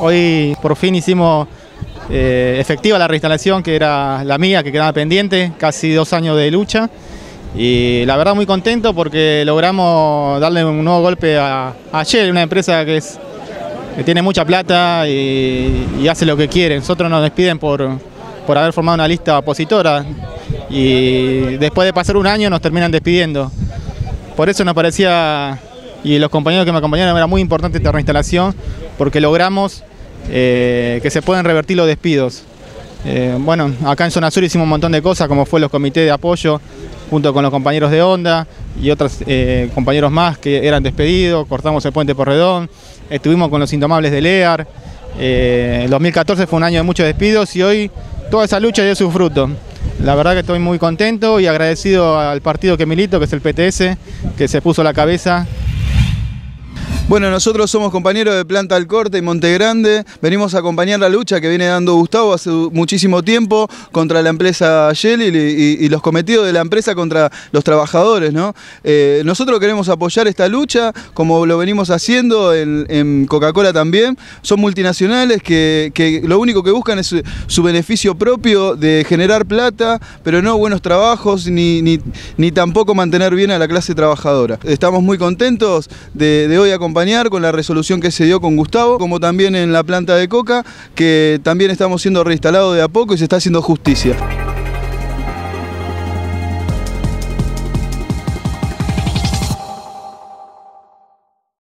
Hoy por fin hicimos efectiva la reinstalación, que era la mía, que quedaba pendiente, casi 2 años de lucha. Y la verdad muy contento porque logramos darle un nuevo golpe a Shell, una empresa que tiene mucha plata y hace lo que quiere. Nosotros nos despiden por haber formado una lista opositora y después de pasar 1 año nos terminan despidiendo. Por eso nos parecía, y los compañeros que me acompañaron, era muy importante esta reinstalación porque logramos que se puedan revertir los despidos. Bueno, acá en Zona Sur hicimos un montón de cosas, como fue los comités de apoyo, junto con los compañeros de Onda y otros compañeros más que eran despedidos. Cortamos el puente Porredón, estuvimos con los Indomables de Lear. El 2014 fue un año de muchos despidos y hoy toda esa lucha dio su fruto. La verdad que estoy muy contento y agradecido al partido que milito, que es el PTS, que se puso a la cabeza. Bueno, nosotros somos compañeros de Planta Alcorta y Monte Grande, venimos a acompañar la lucha que viene dando Gustavo hace muchísimo tiempo contra la empresa Shell y los cometidos de la empresa contra los trabajadores, ¿no? Nosotros queremos apoyar esta lucha, como lo venimos haciendo en Coca-Cola también. Son multinacionales que lo único que buscan es su beneficio propio de generar plata, pero no buenos trabajos ni tampoco mantener bien a la clase trabajadora. Estamos muy contentos de hoy acompañar con la resolución que se dio con Gustavo, como también en la planta de Coca, que también estamos siendo reinstalados de a poco y se está haciendo justicia.